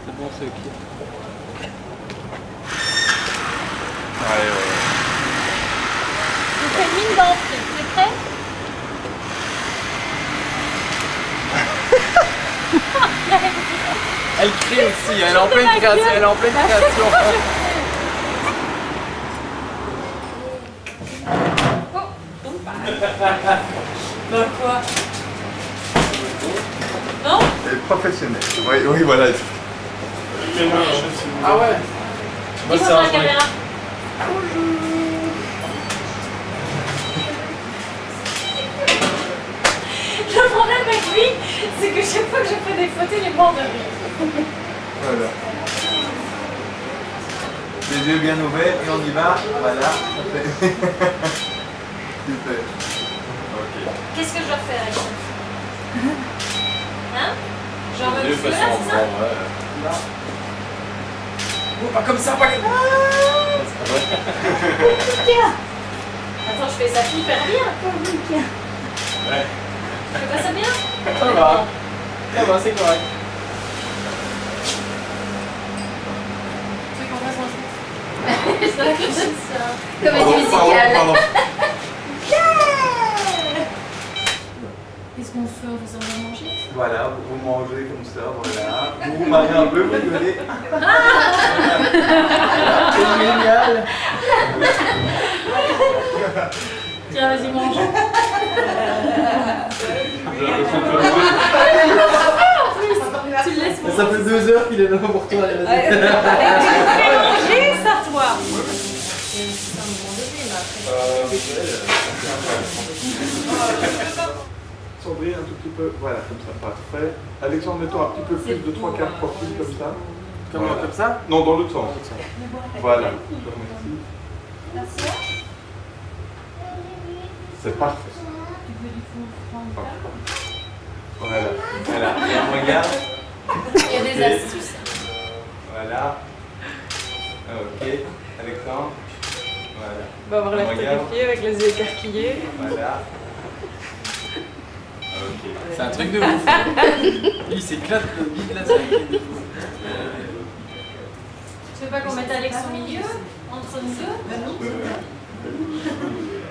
C'est bon, c'est ok. Allez, ouais. Je fais une mine d'entrée. Tu es prêt? Elle crie aussi, elle est en pleine création. Elle est en pleine création. Bah quoi? Non? Elle est professionnelle. Oui, oui, voilà. Ah ouais. Moi, c'est la caméra. Le problème avec lui, c'est que chaque fois que je fais des photos, il est mort de rire. Voilà. Les yeux bien ouverts et on y va. Voilà. Super. Ok. Qu'est-ce que je dois faire avec ça? Hein? Genre Les me yeux muscler là, façon c'est ça? ouais. Oh, pas comme ça, pas comme ça. Attends, je fais ça hyper bien. Ouais. Je fais pas ça bien? Ça va, c'est correct. Tu veux qu'on fasse un truc? C'est vrai que c'est ça. Pardon, Comédie musicale. pardon. Qu'est-ce qu'on fait? On fait semblant de manger? Voilà, vous mangez comme ça, voilà. Vous vous mariez un peu, vous rigolez. C'est génial. Tiens, vas-y, mange. Tu le laisses manger. Ça fait 2 heures qu'il est là pour toi. Allez, vas-y. Tu fais manger ça, toi? C'est un bon bébé, là. Sandrine, un tout petit peu. Voilà, comme ça, parfait. Alexandre, mettons un petit peu plus de 3-4 profils comme ça. Comment, comme ça? Non, dans l'autre sens. Voilà. Merci. C'est parfait. Voilà. Voilà. Et on regarde. Il y a des astuces. Voilà. Ok. Alexandre. Voilà. On va avoir l'air terrifié avec les yeux écarquillés. Voilà. Ok. C'est un truc de ouf. Il s'éclate le bide là, c'est un truc de ouf. Tu veux pas qu'on mette Alex au milieu? Entre nous deux?